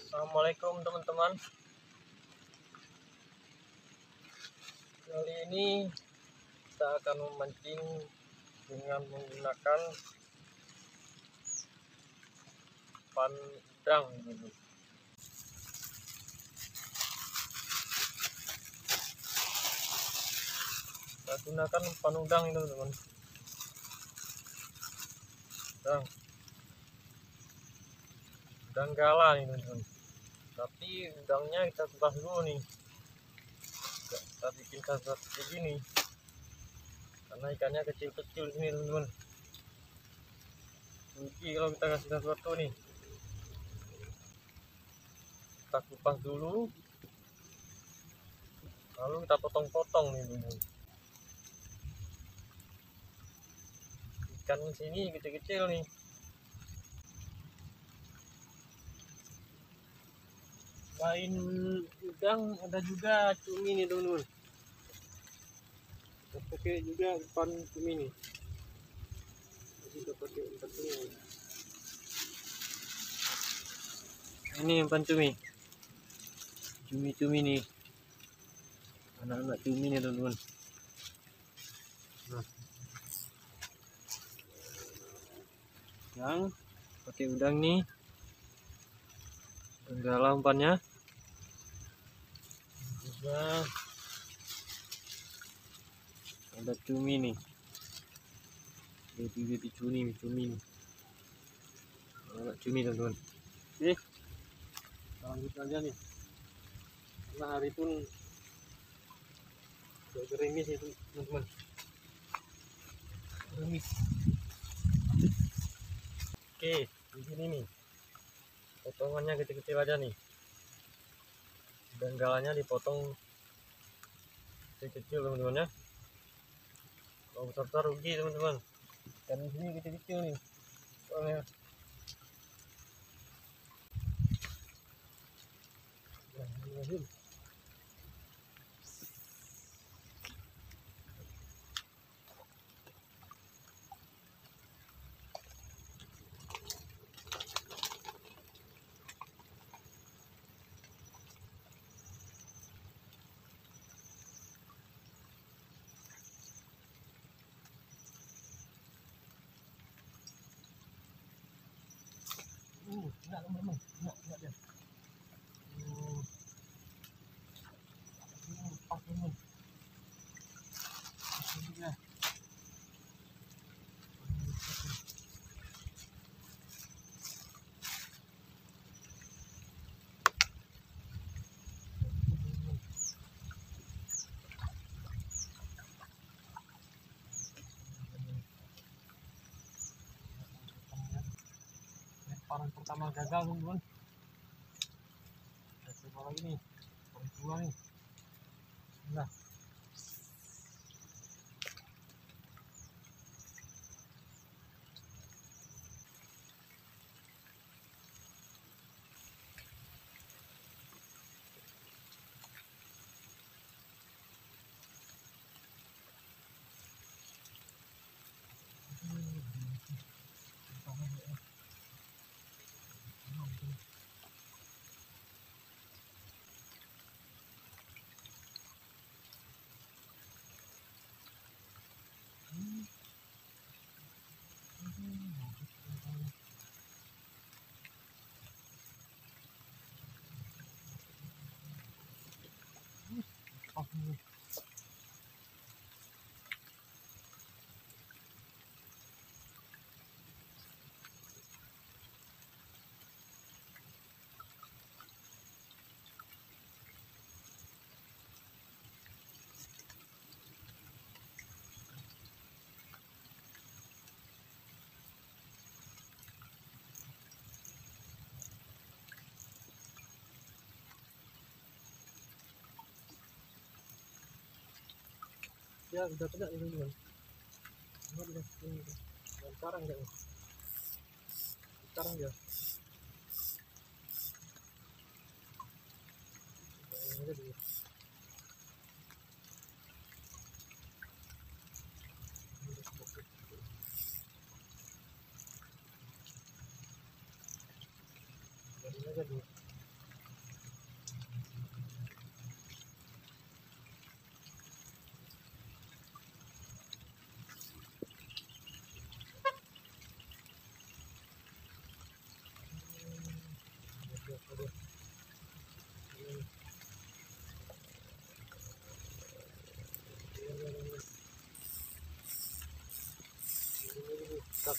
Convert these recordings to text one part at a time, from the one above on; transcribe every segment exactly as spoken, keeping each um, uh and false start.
Assalamualaikum teman-teman. Kali ini kita akan memancing dengan menggunakan pandang. Kita gunakan panudang itu teman. Udang, udang galah ini teman. Tapi udangnya kita kupas dulu nih. Kita bikin kasar seperti gini karena ikannya kecil-kecil sini teman-teman. Rugi kalau kita kasih sesuatu nih. Kita kupas dulu, lalu kita potong-potong nih teman-teman. Ikan sini kecil-kecil nih. Selain udang ada juga cumi nih teman-teman. Kita pakai juga umpan cumi nih. Kita pakai umpan cumi. Ini umpan cumi. Cumi-cumi nih. Anak-anak cumi nih teman-teman. Nah. Yang pakai udang nih. Galah umpannya. Juga ada cumi nih, baby baby cumi cumi nih, anak cumi teman-teman. Oke, lanjut aja nih, karena hari pun agak gerimis ya teman-teman, gerimis. Oke, di sini nih potongannya kecil-kecil aja nih, dan galanya dipotong kecil-kecil teman-teman ya. Kalau besar-besar rugi teman-teman. Dan di sini kecil-kecil nih soalnya. Uh, enggak teman-teman, enggak, enggak dia. Uh, uh, pas teman. Ini dia. Lemparan pertama gagal teman-teman. Kita coba lagi nih, yang kedua nih. Nah, oh, ya udah tegak nih teman-teman. Udah, udah, udah. Dan sekarang ya, sekarang ya. Ini aja dulu. Ini aja dulu. mantap.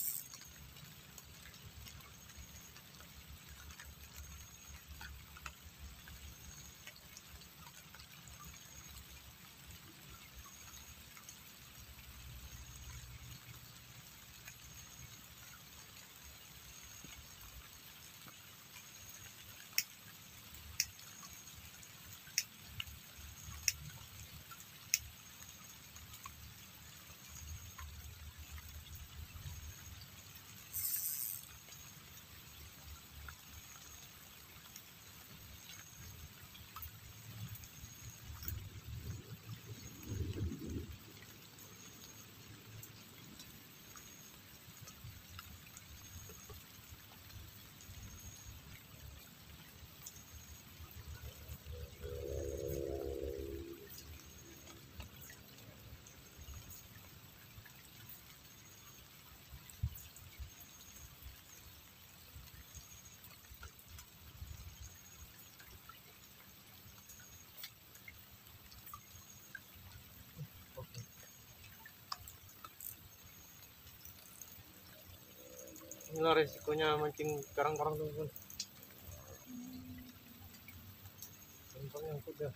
Inilah resikonya mancing karang-karang, teman-teman. Gampang nyangkut ya.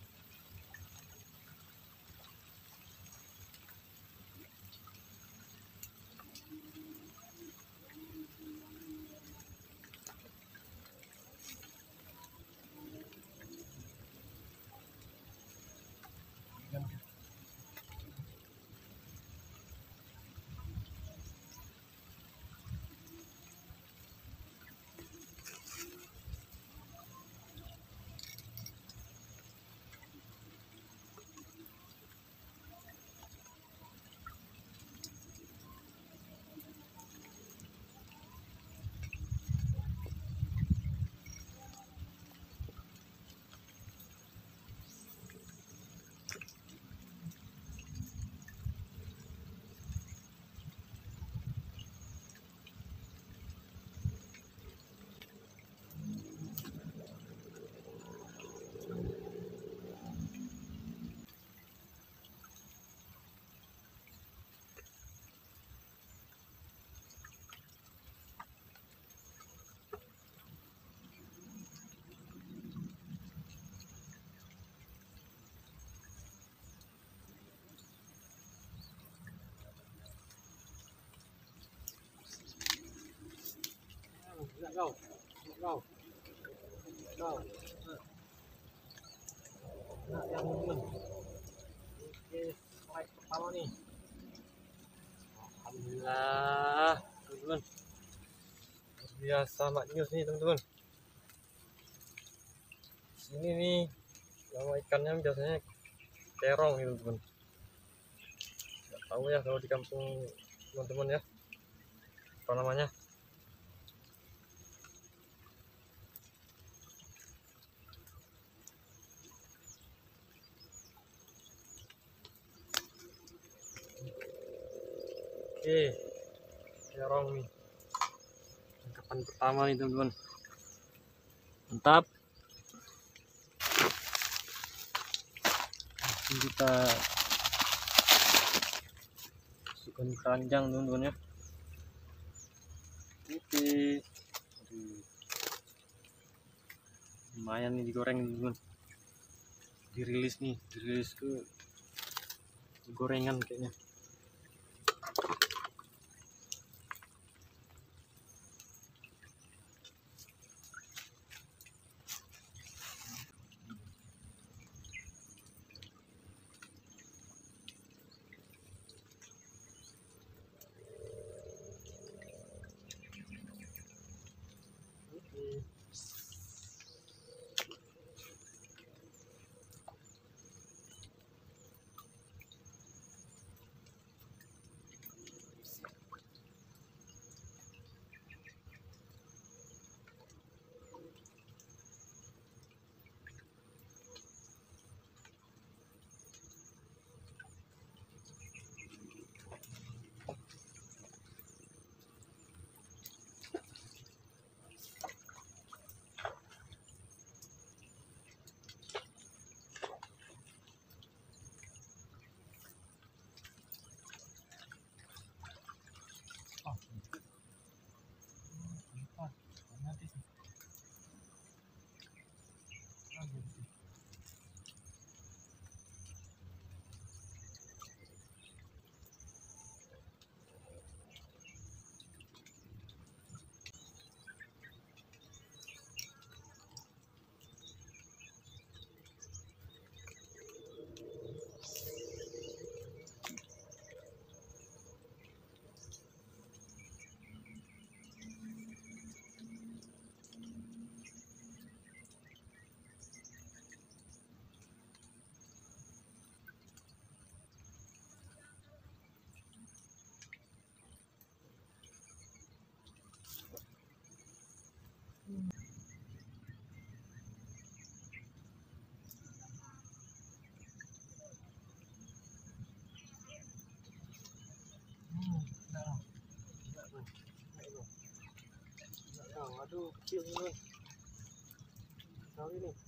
Enggak kau, enggak kau, kau. Nah, yang teman. Oke, strike pertama nih. Alhamdulillah, teman-teman. Biasa maknyus nih, teman-teman. Sini nih, nama ikannya biasanya terong nih, teman-teman. Nggak tahu ya kalau di kampung teman-teman ya, apa namanya. Oke, terong nih. Tangkapan pertama nih, teman-teman. Mantap. Ini kita masukkan keranjang, teman-teman ya. Oke. Aduh. Lumayan nih digoreng, teman-teman. Dirilis nih, dirilis ke gorengan kayaknya. Oh, aduh kecil teman. Kali nih.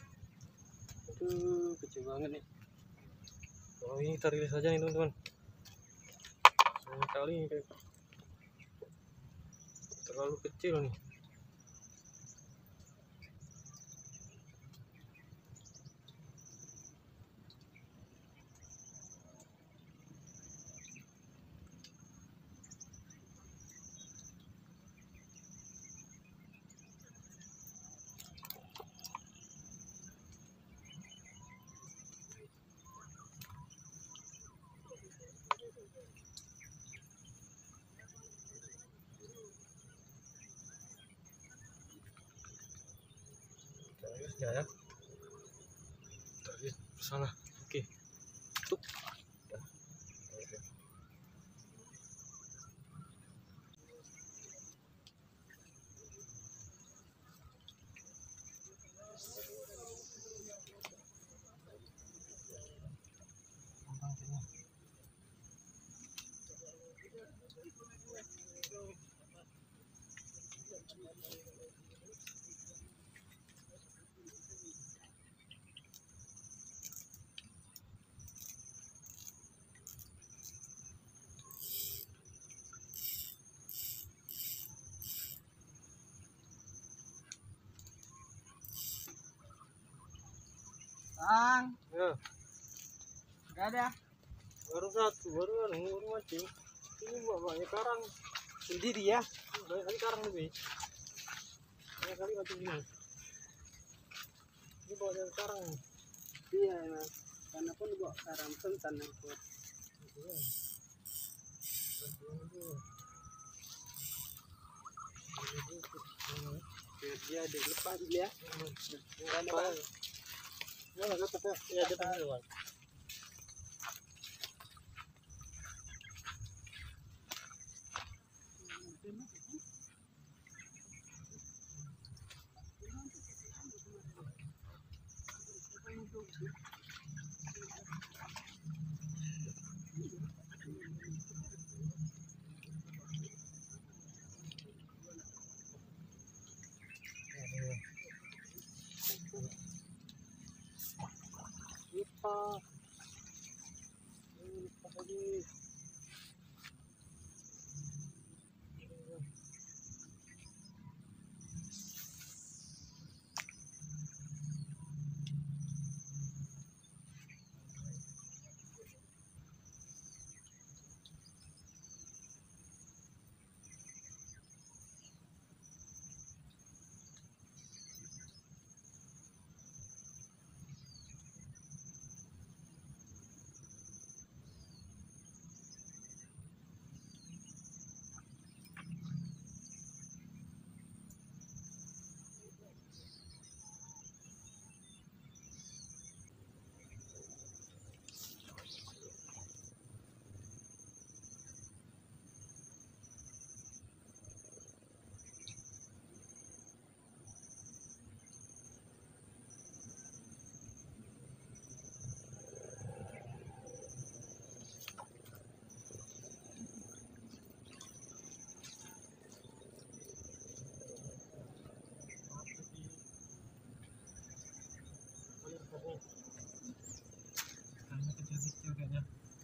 Aduh kecil banget nih. Oh ini kita rilis saja nih teman-teman. Sayang kali ini terlalu kecil nih. Ya ya, terus sana, oke, tuh, ya. Bang, Ya, nggak ada. baru satu, baru kan, baru mancing. Ini banyak karang, Sendiri ya? banyak kali karang lebih, banyak kali mancing ini. Ini banyak karang. Iya, Mas. Karena pun gua karam sentan aku. Dia ada lepas dia. Nggak ada bang. Ya, nggak apa-apa. Ya, ada bang. Lepas, lepas lagi. Kayaknya kecil-kecil kayaknya.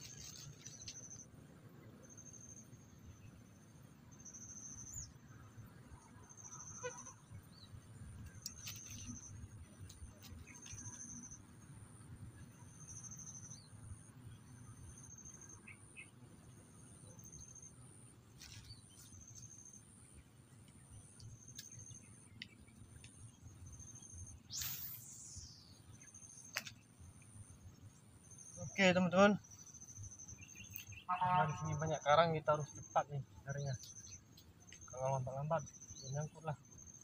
Oke teman-teman, karena di sini banyak karang kita harus cepat nih nyarinya. Kalau lambat-lambat menyangkut lah.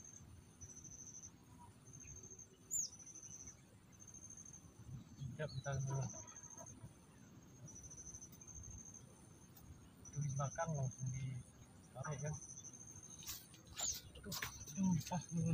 Siap kita dulu. Itu dibakar langsung ditarik kan. Aduh, aduh pas dulu.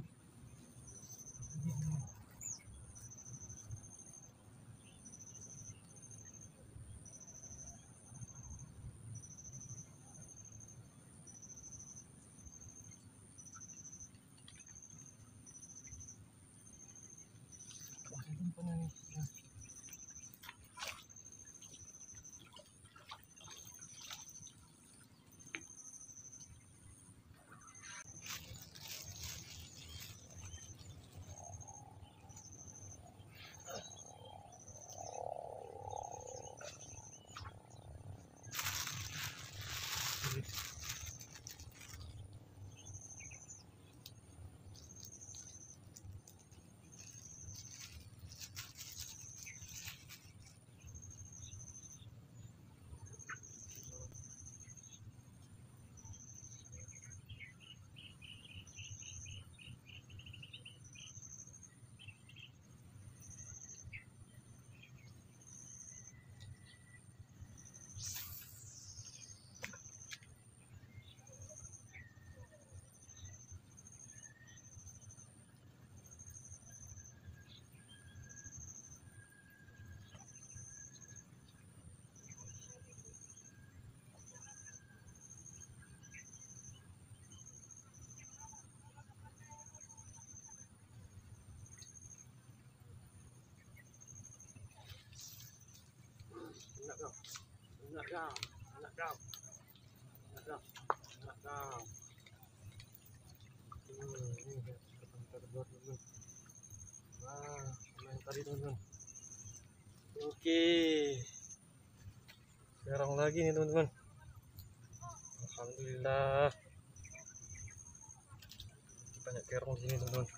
kau, anak kau, anak kau, anak kau. Hmm, ini ketemu terbor teman. Wah, sama yang tadi teman-teman. Oke, serong lagi nih teman-teman. Alhamdulillah, banyak kerong di sini teman-teman.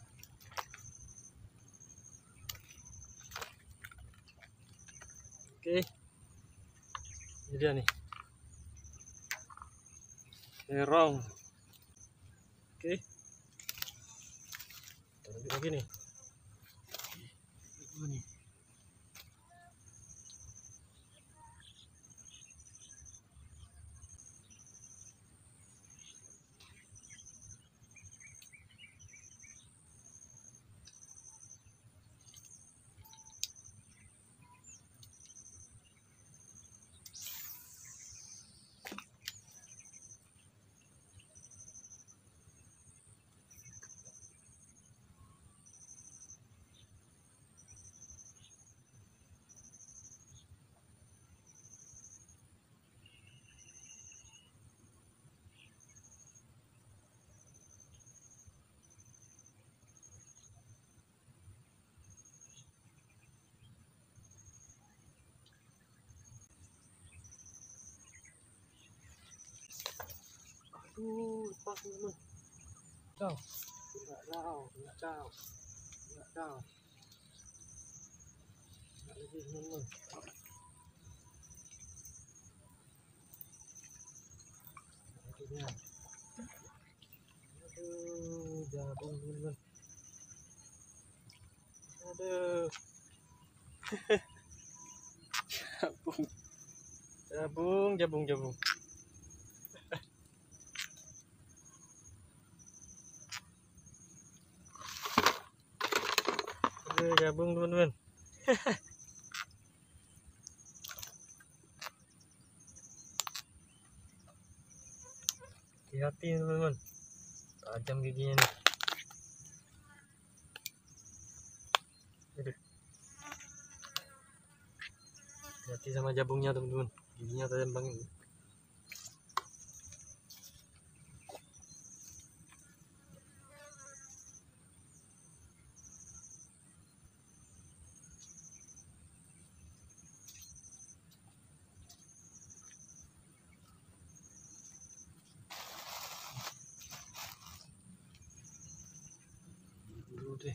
Oke, ini dia nih, kerong. Oke, lagi lagi nih. Ini. Aduh, lepas teman-teman. Kau, enggak kau, enggak kau, enggak kau. Enggak lagi teman-teman. Akhirnya. Aduh, jabung teman-teman. Aduh. Jabung. Jabung, jabung, jabung. Aduh, jabung teman-teman. Hati-hati teman-teman. Tajam giginya nih. Aduh. Hati sama jabungnya teman-teman. Giginya tajam banget. Dulu deh.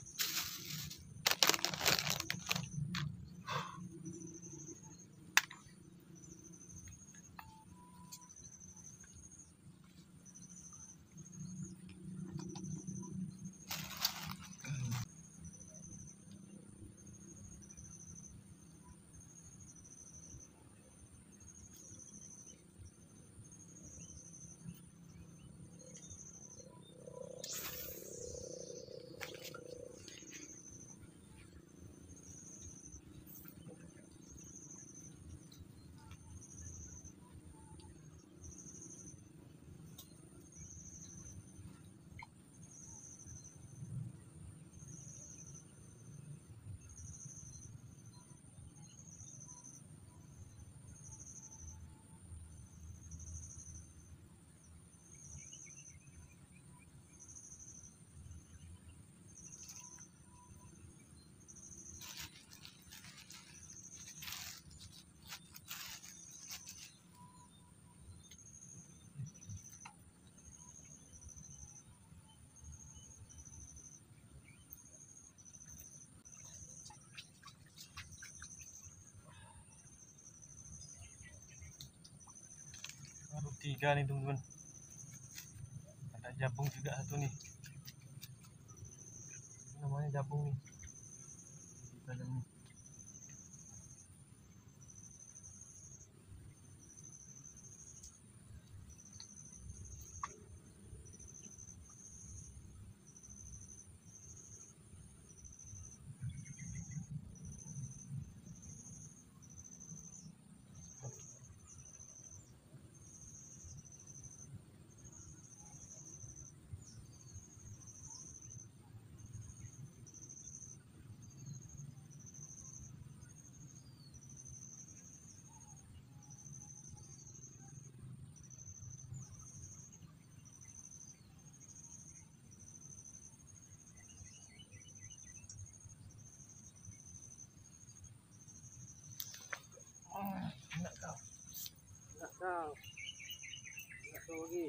Baru tiga nih teman-teman. Ada jabung juga satu nih. Ini namanya jabung nih. Tajam nih. tahu. Nggak tahu lagi.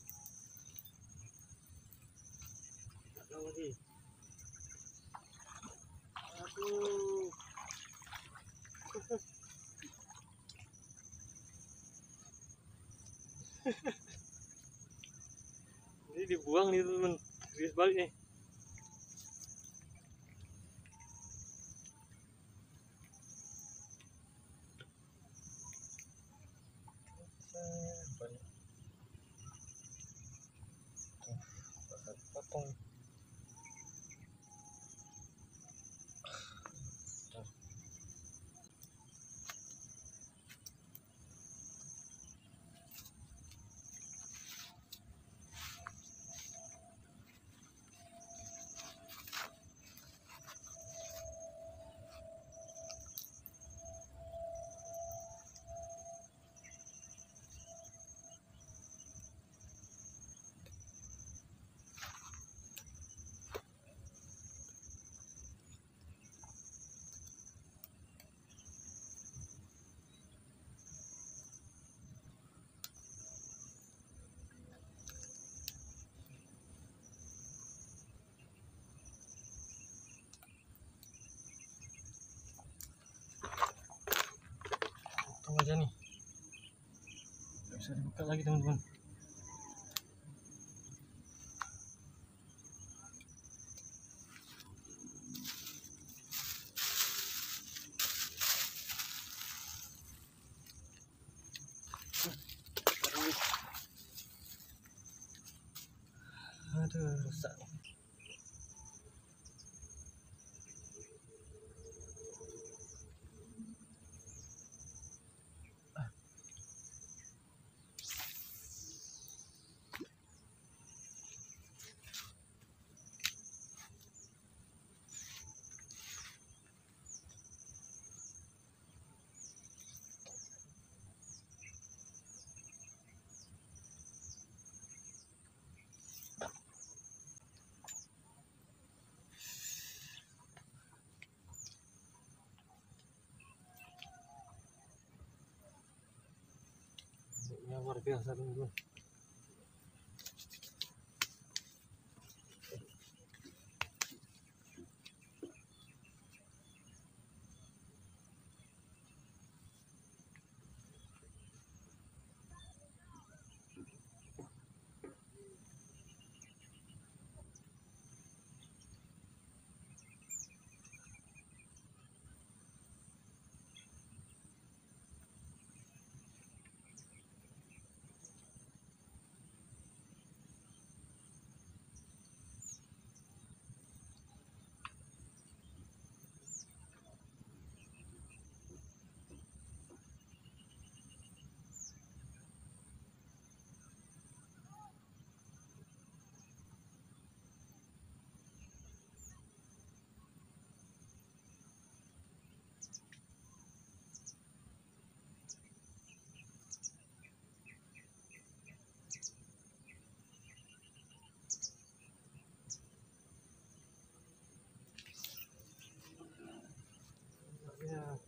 Nggak tahu lagi. Aduh. Ini dibuang nih teman, garis balik nih. Banyak. Tuh, potong. Potong aja nih. Nggak bisa dibuka lagi teman-teman. Aduh, rusak. Ya, luar biasa teman-teman. Ya.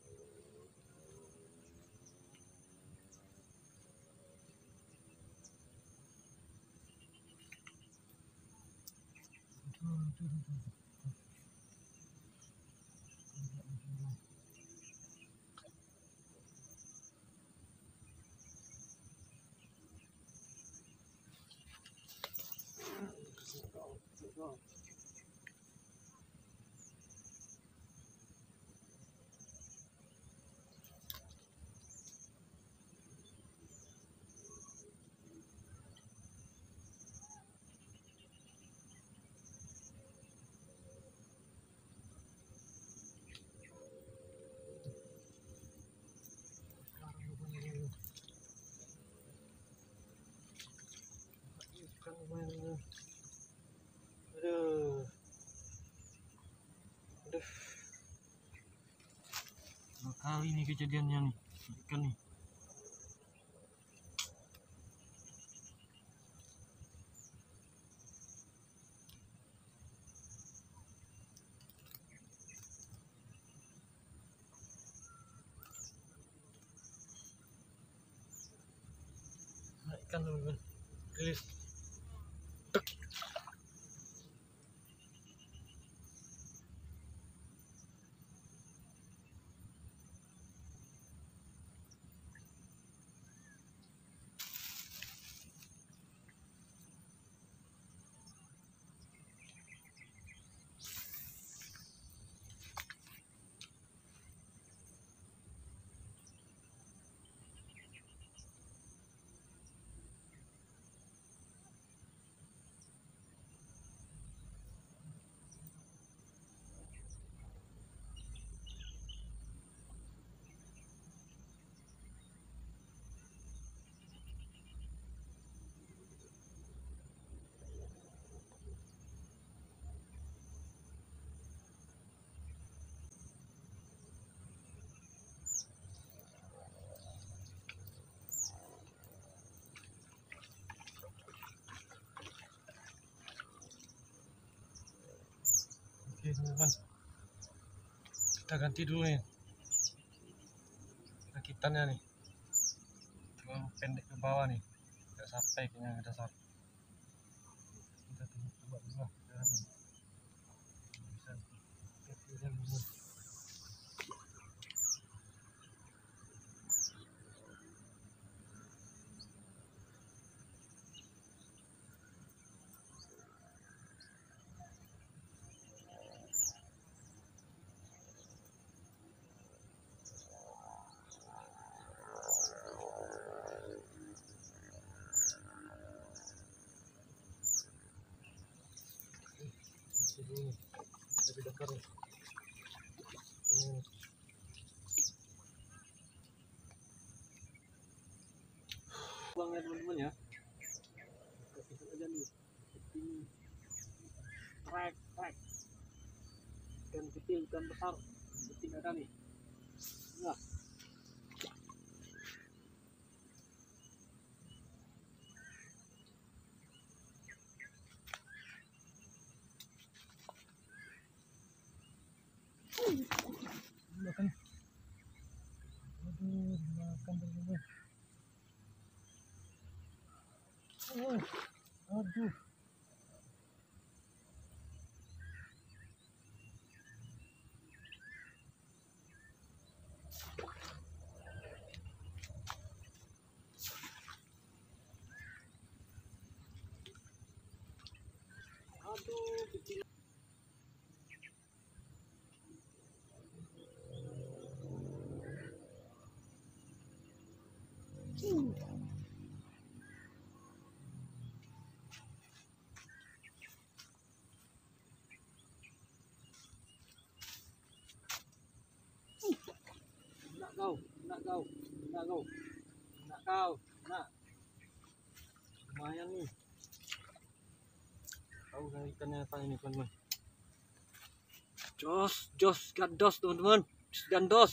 Aduh. Aduh. Dua kali nih kejadiannya nih. Ikan nih. ikan teman-teman. Rilis. Oke teman-teman, kita ganti dulu nih rakitannya nih, terlalu pendek ke bawah nih, nggak sampai kayaknya ke dasar. Kita tunggu coba dulu lah, bisa bisa teman-teman. Ini lebih dekat nih. Ini buang ya teman-teman ya. Kita aja nih. Ini trek trek. Ikan kecil, ikan besar, penting ada nih. Nah. Makan. Aduh, makan teman-teman. Oh, aduh. Aduh, kecil. Uh. Nak kau, nak kau, nak kau, nak kau, nak. Lumayan nih. Tahu kan ikannya apa ini teman-teman? Jos, jos gandos teman-teman, jos gandos.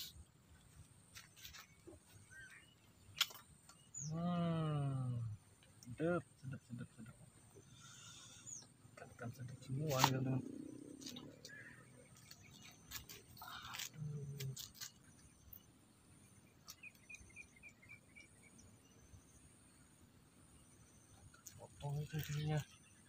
Hmm, sedap, sedap, sedap, sedap. Ikan-ikan sedap semua ini teman-teman. Potong itu ininya.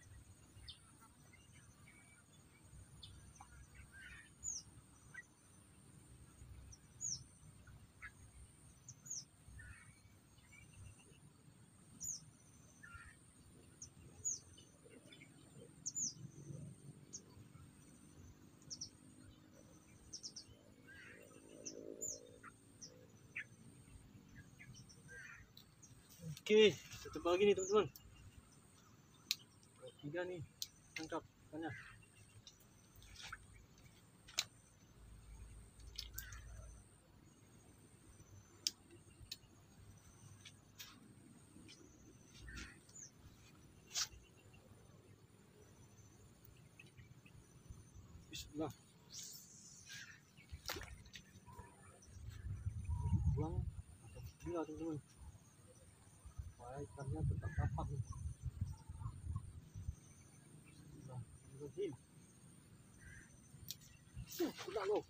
Oke, satu lagi nih teman-teman. Tiga nih, tangkap ikannya. Bismillah. Buang atau gila teman-teman. Supaya ikannya tetap dapat nih. Bismillahirrahmanirrahim. Uh, kena loh.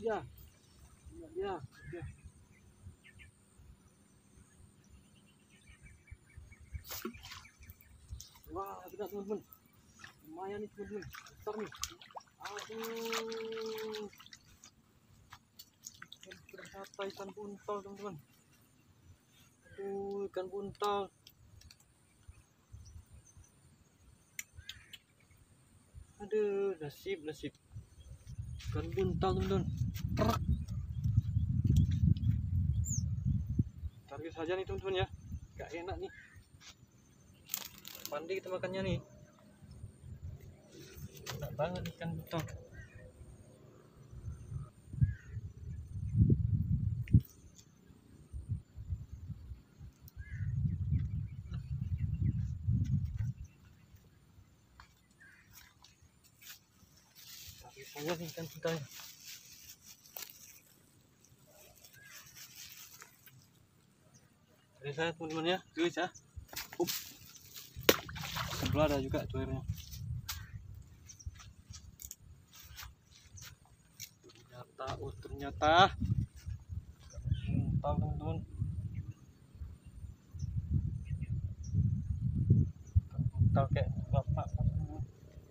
dia, kena dia, dia. Wah, kena teman-teman. Lumayan nih teman-teman, besar nih. Aduh, ikan ternyata ikan buntal teman-teman. Aduh, ikan buntal. Aduh, nasib nasib ikan buntal teman-teman. Terak. Tarik saja nih teman-teman ya, gak enak nih. Mandi kita makannya nih. Enak banget ikan buntal. Tarik saja nih ikan buntalnya. Tarik saya teman-teman ya, guys ya. Up. Sebelah ada juga tuh airnya. Ternyata, oh ternyata buntal teman-teman. Buntal kayak bapak teman-teman.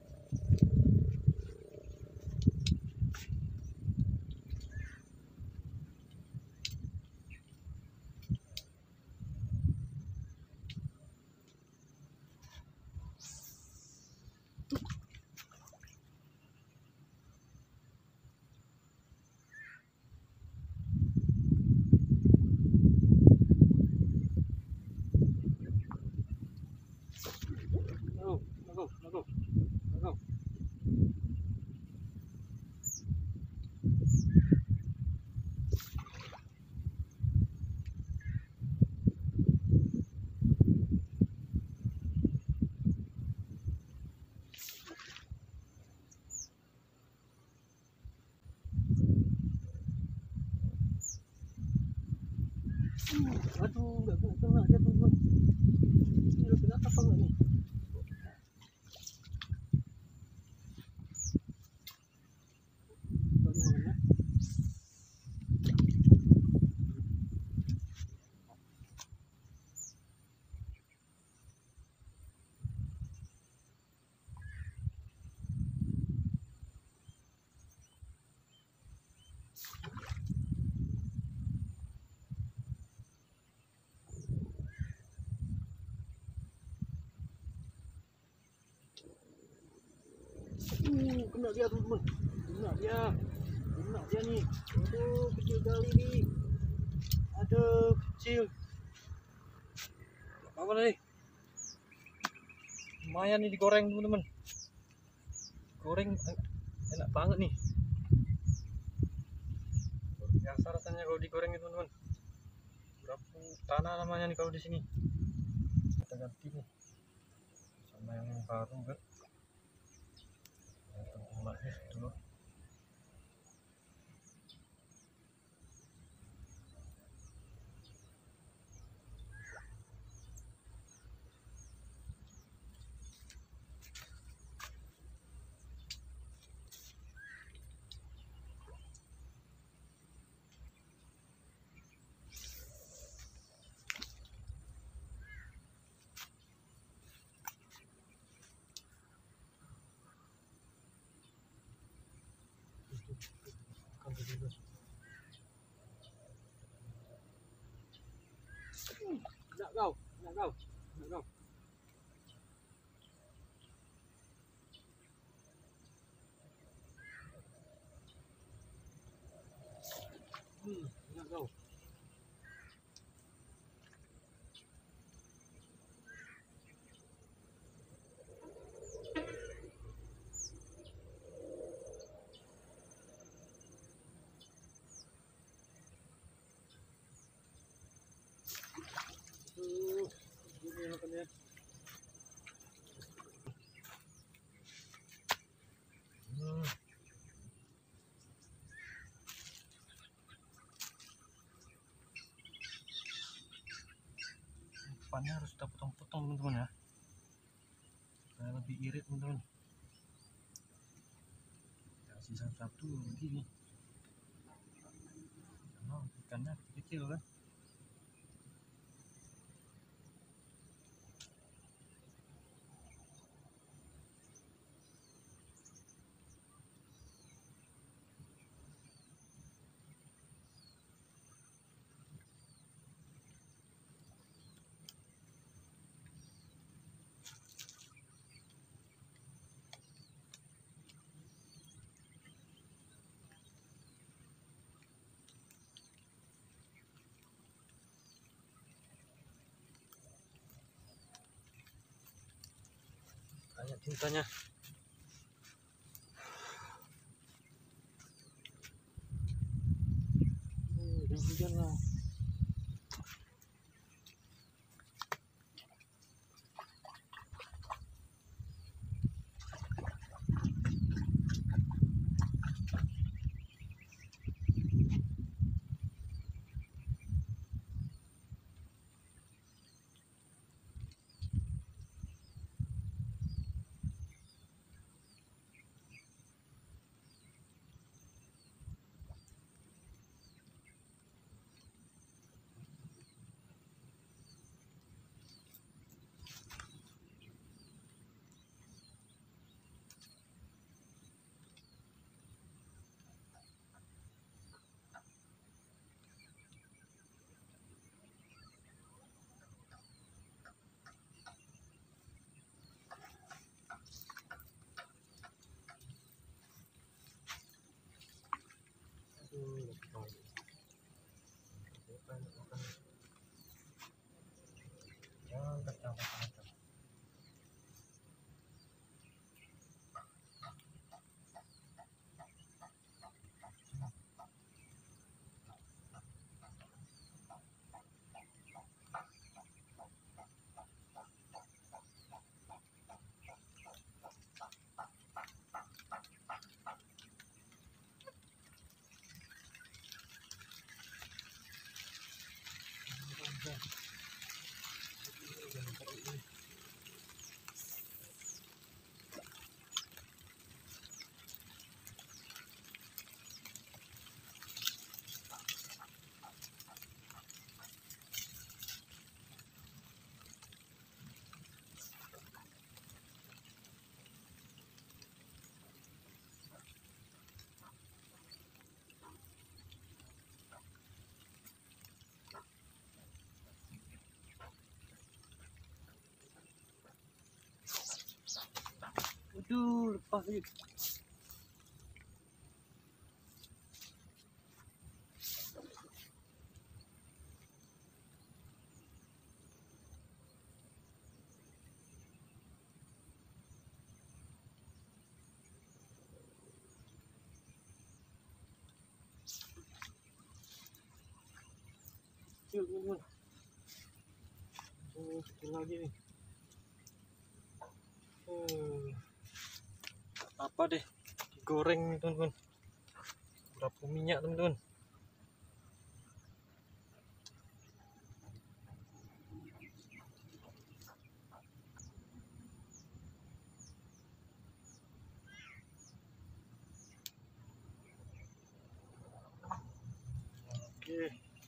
Lagu, lagu, lagu, lagu. Aduh, nggak kena kena dia teman-teman. Ini udah kena apa nggak nih? Bagaimana? Uh, kena dia teman-teman. Kena dia. Kena dia nih. Aduh, kecil kali nih. Aduh, kecil. Apa nih? Lumayan nih digoreng teman-teman. Goreng enak banget nih. Biasa rasanya kalau digoreng itu teman-teman. Berapa tanah namanya nih kalau di sini. Kita ganti nih sama yang baru kan. Tempatnya dulu. Nak kau, nak kau, nak kau. Hmm, nak kau. Uh, ini makannya. Hmm. Umpannya harus kita potong-potong teman-teman ya, supaya lebih irit teman-teman. Kasih satu-satu begini. ikannya kecil kan. Banyak tintanya. Hmm, udah hujan lah. Aduh, lepas lagi. Kecil teman-teman. Oh, kecil lagi nih. Hmm. Apa deh, digoreng nih teman-teman. Berapa minyak teman-teman. Oke.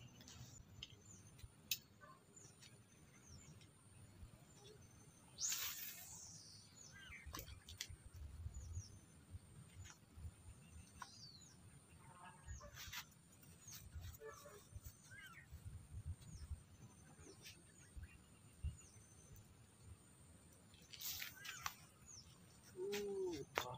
Uh,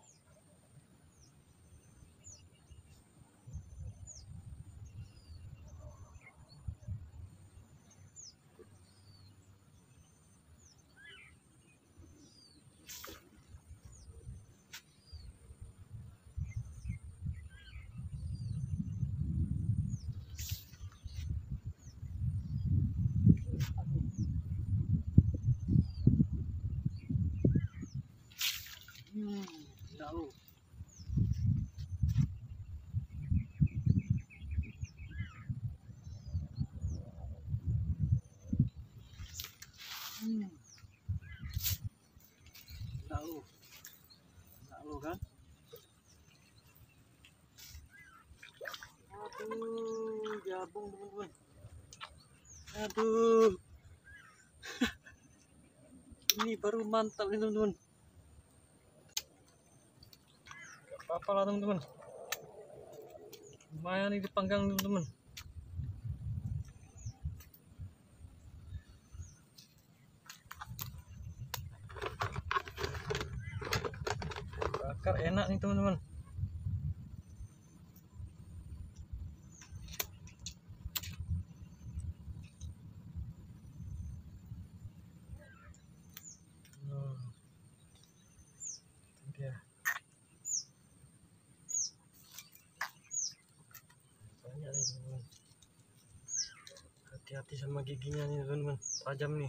Hmm, jauh. Hmm. Jauh. Jauh kan? Aduh, gabung teman-teman. Aduh. Ini baru mantap nih teman-teman. Gak apa-apa lah teman-teman. Lumayan nih dipanggang teman-teman. Bakar enak nih teman-teman. Hmm. Itu dia. Banyak nih teman-teman. Hati-hati sama giginya nih teman-teman. Tajam nih.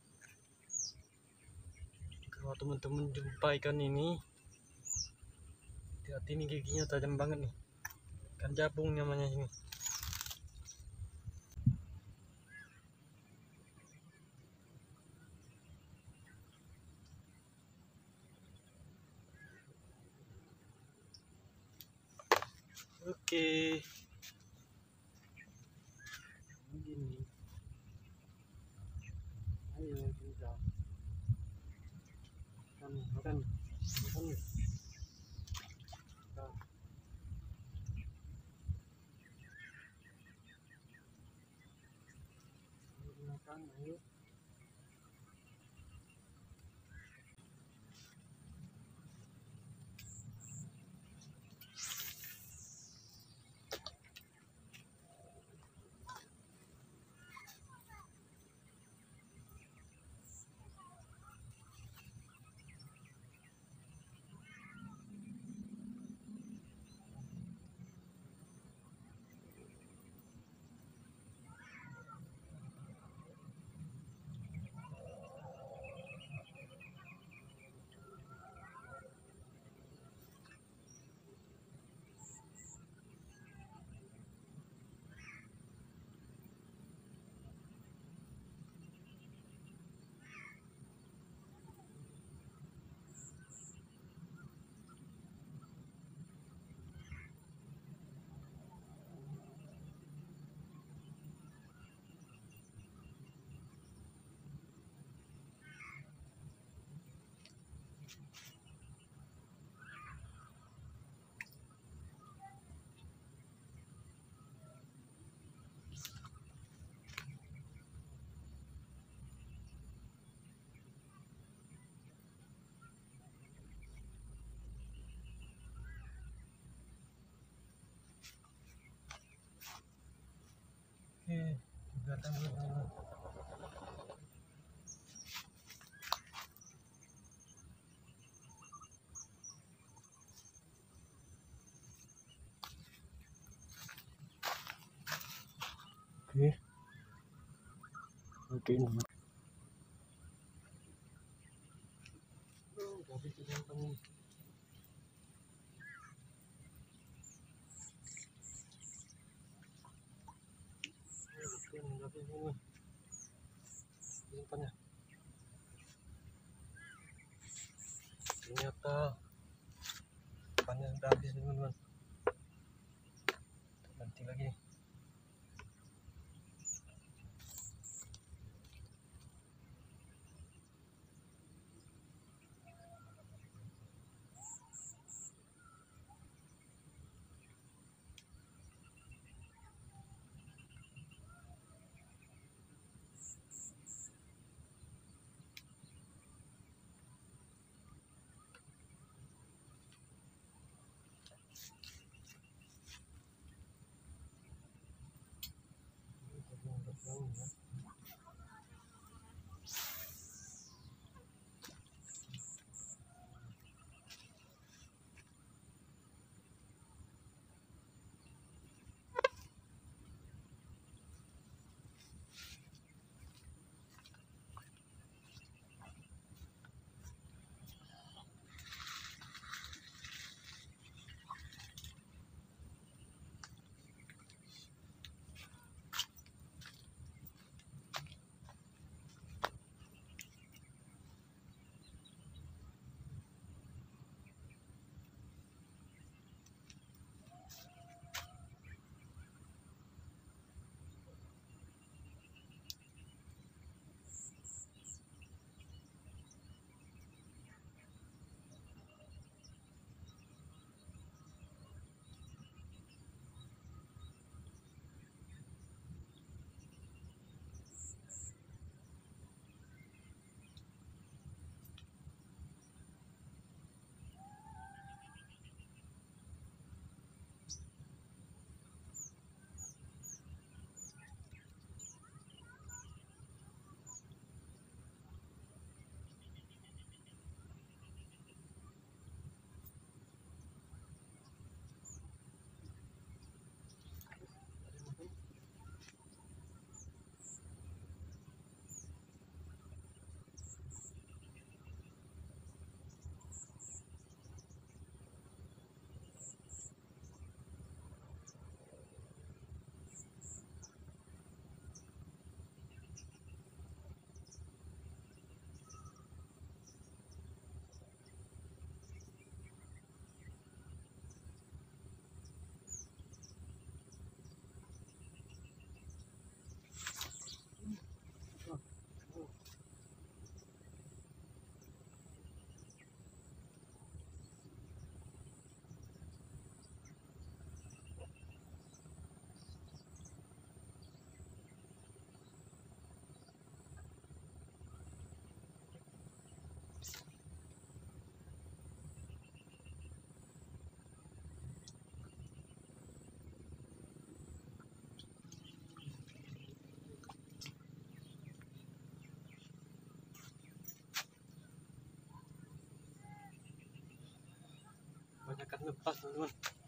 Kalau teman-teman jumpa ikan ini, hati-hati nih, giginya tajam banget nih. Ikan jabung namanya ini. Oke. Begini. Ayo kita. Makan, makan, makan. Nah. Makan, ayo. Oke, datang dulu. Oke. Oke, ini. Oh, habis itu kamu. Ternyata pannya sudah habis teman-teman. Ganti lagi nih. lepas teman-teman.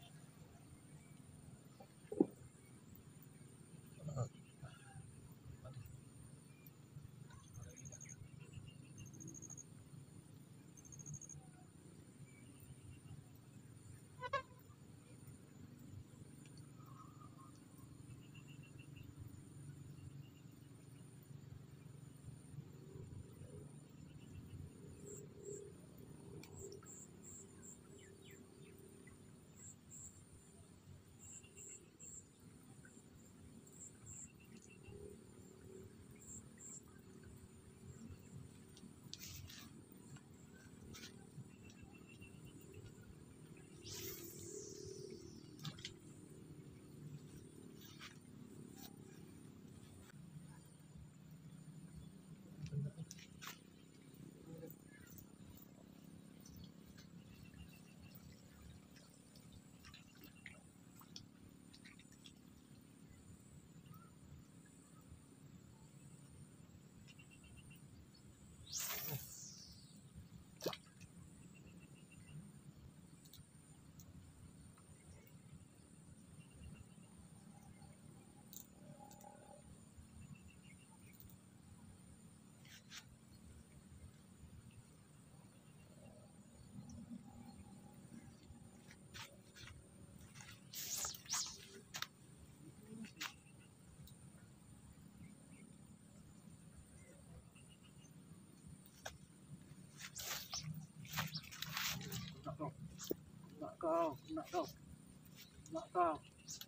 Nak kau, nak kau, nak kau.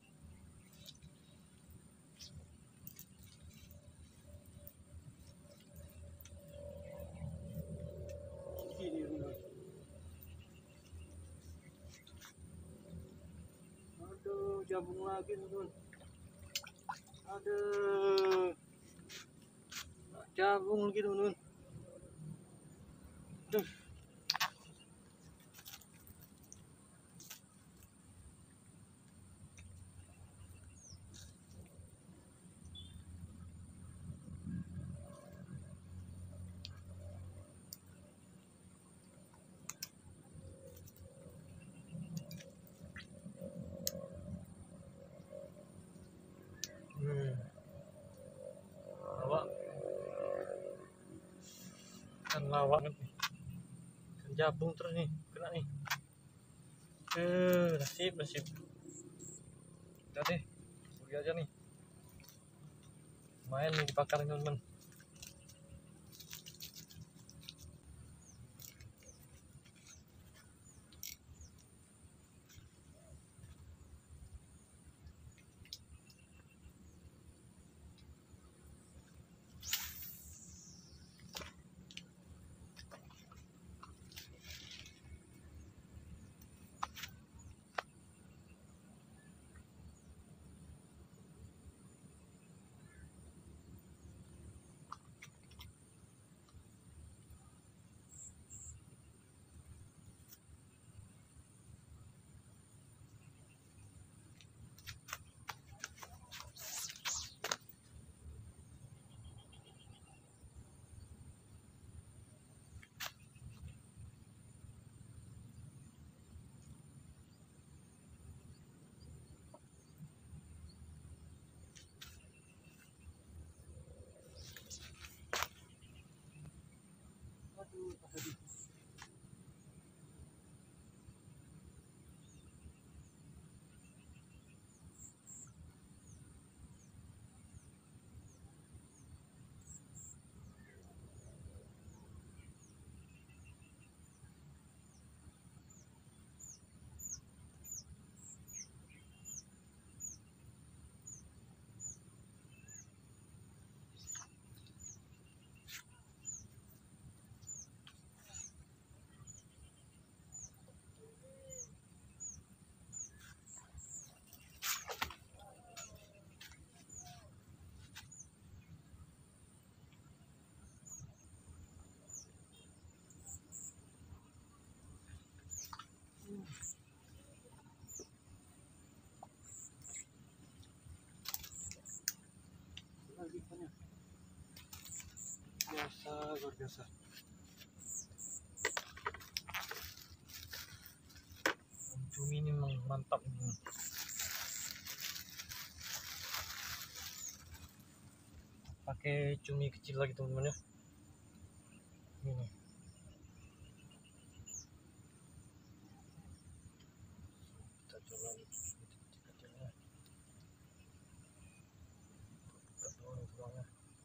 Sini dulu. Aduh, jabung lagi teman. Aduh, jabung lagi teman. Aduh. Hmm. Lawak. Kan lawak kan nih. Kan jabung terus nih, kena nih. Eh, nasib, nasib. Udah deh, pergi aja nih. Main nih dibakar teman-teman. Aduh, aduh. Lagi banyak. Biasa, luar biasa. Muncul mantap ini. Pakai cumi kecil lagi teman-teman ya. Ini kita coba kecil-kecilnya. Buka doang tulangnya.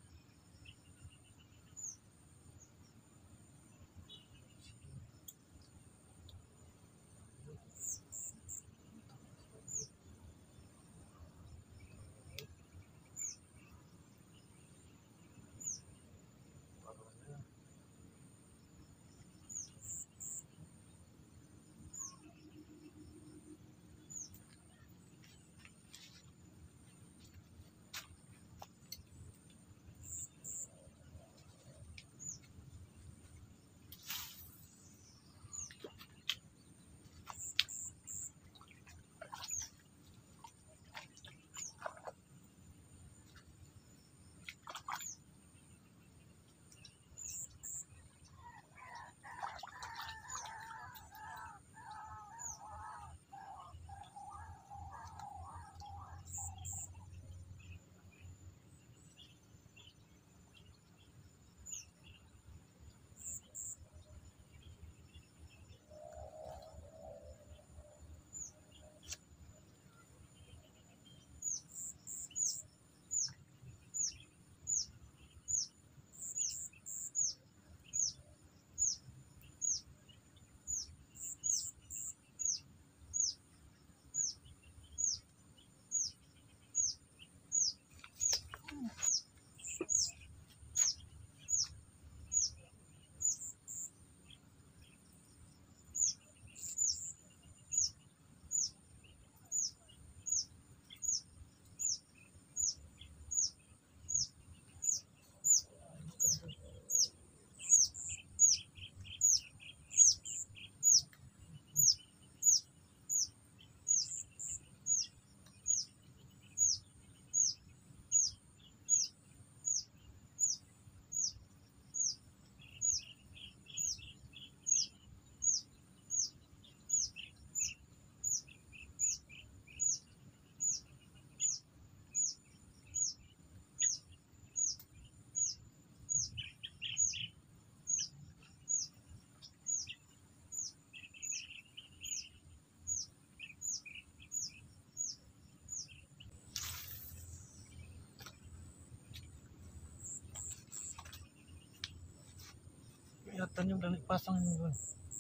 Kelihatannya udah dipasang ini teman.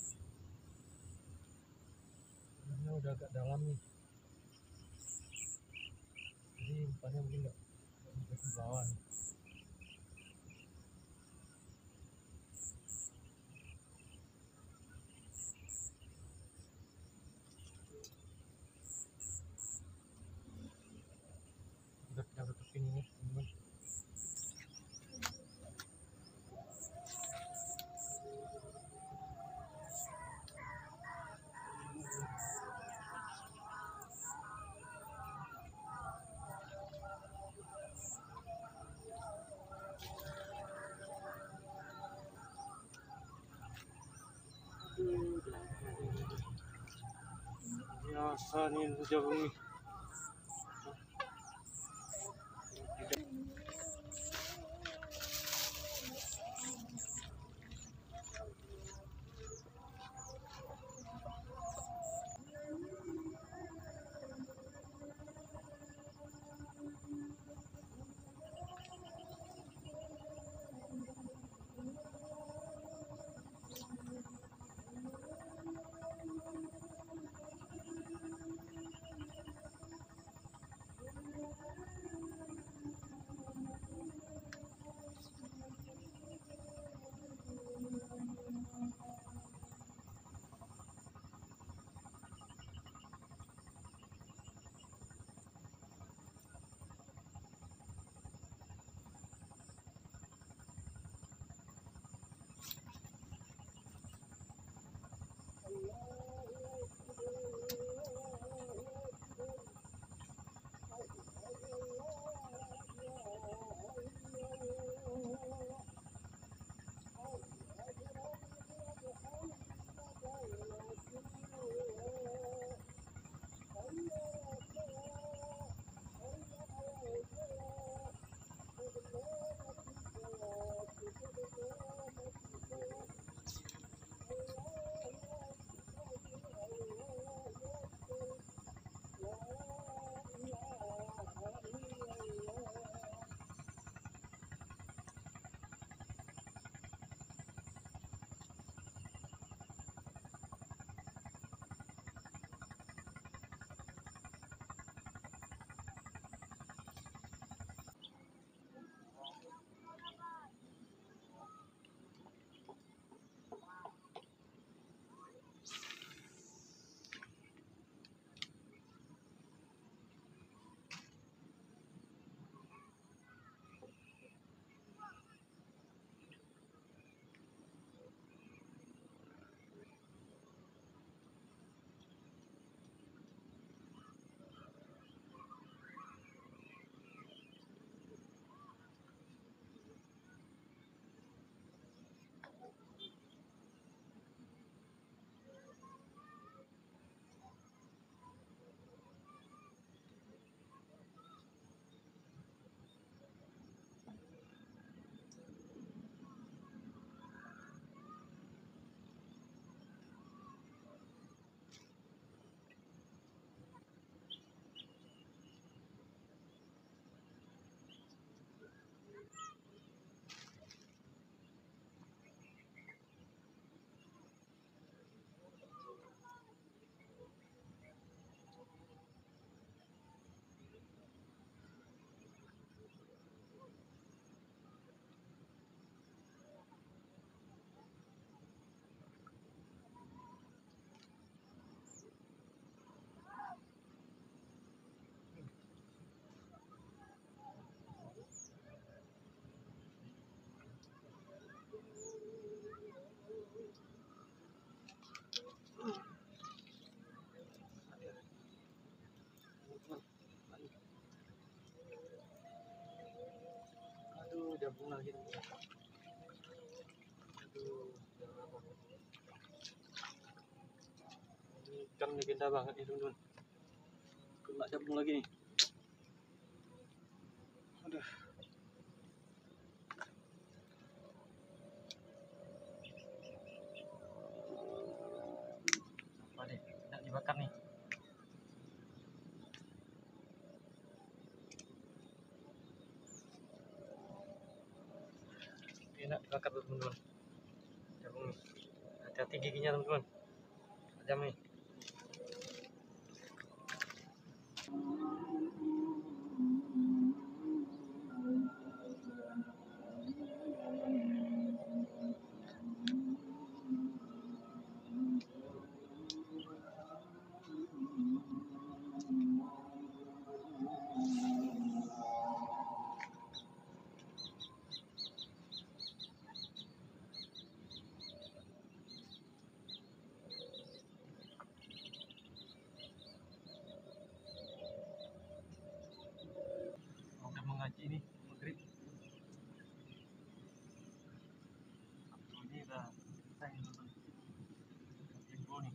Ini udah agak dalam nih. Jadi umpannya mungkin nggak sampai ke bawah nih. Udah kita tutupin ini teman. Biasa nih jagung nih. gabung lagi teman-teman. Aduh, jangan banget. Ini ikan legenda banget nih teman-teman. Kena gabung lagi nih. Aduh. Apa deh, tidak dibakar nih. Enak dibakar tuh teman-teman. Gabung nih. Hati-hati giginya teman-teman. Tajam nih. Udah mengaji nih maghrib. Ini udah selesai teman-teman. Ibu nih.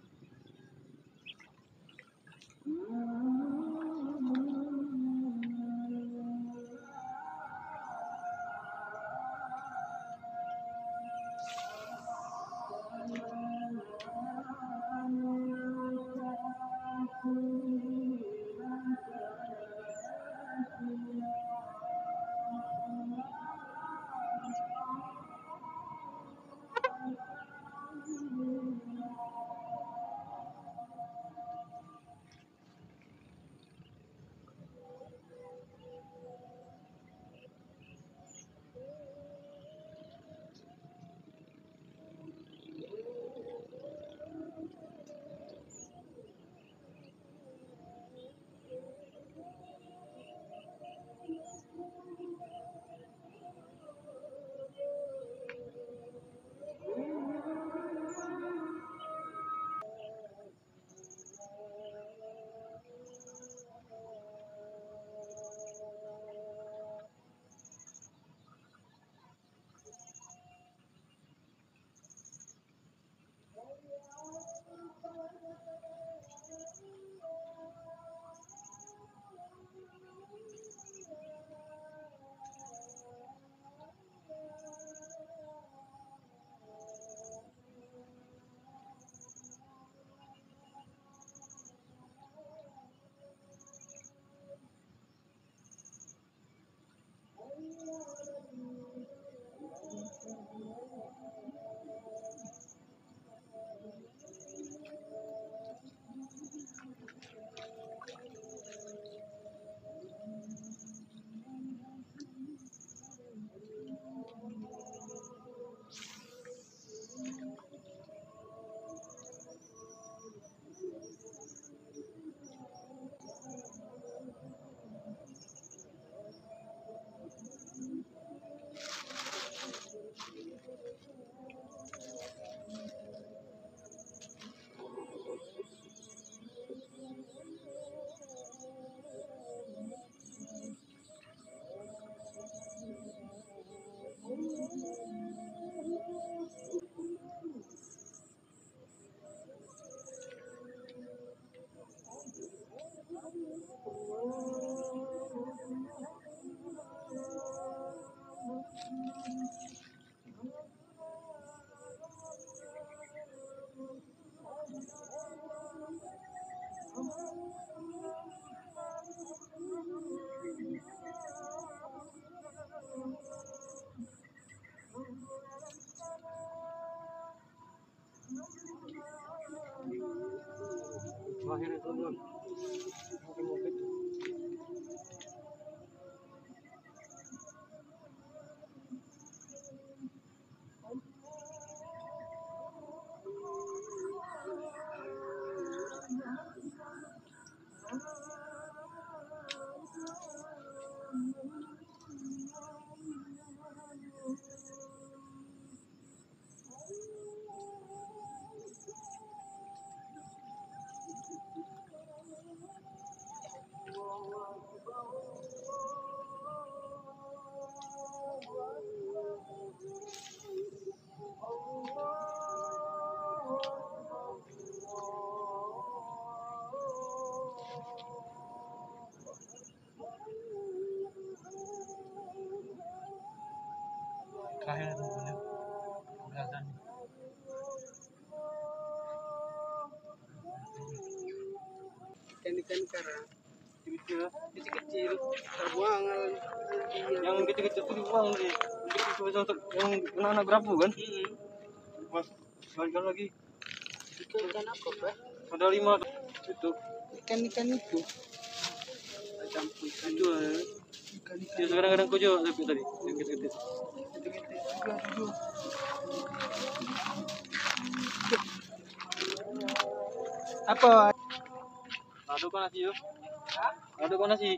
Akhirnya teman-teman. Mungkin-mungkin. terakhir teman-teman. Udah azan. Ikan-ikan karang Kecil-kecil. kecil-kecil terbuang Yang kecil-kecil itu dibuang sih. Itu bisa untuk yang anak-anak berapu kan? Mas, sekali lagi. itu ikan apa Pak? Ada lima itu. Ikan-ikan itu campur ikan Itu lah. ikan-ikan Ya kadang-kadang kau jual tapi tadi yang kecil-kecil. gitu-gitu juga tujuh. Apa? Ada kau nasi yuk. Ada kau nasi.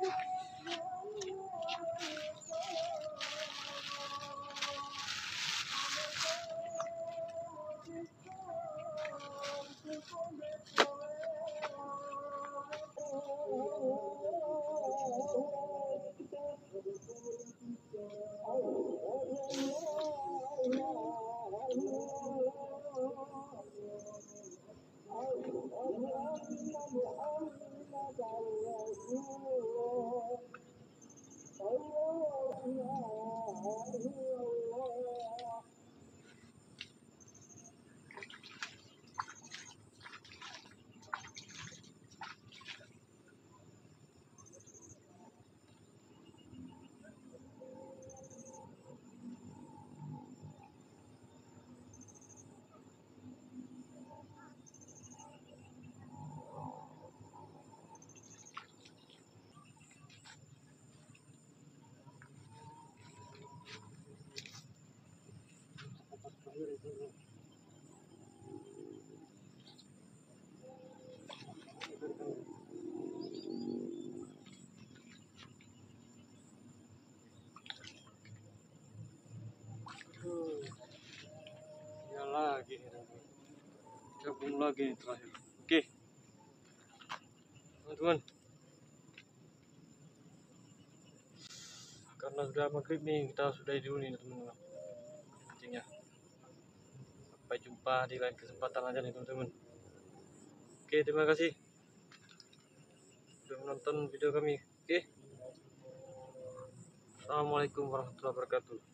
Ya lagi gabung lagi nih terakhir. Oke teman-teman, karena sudah maghrib nih kita sudah dulu nih teman-teman kencingnya. Sampai jumpa di lain kesempatan aja nih teman-teman. Oke, terima kasih sudah menonton video kami. Oke, assalamualaikum warahmatullahi wabarakatuh.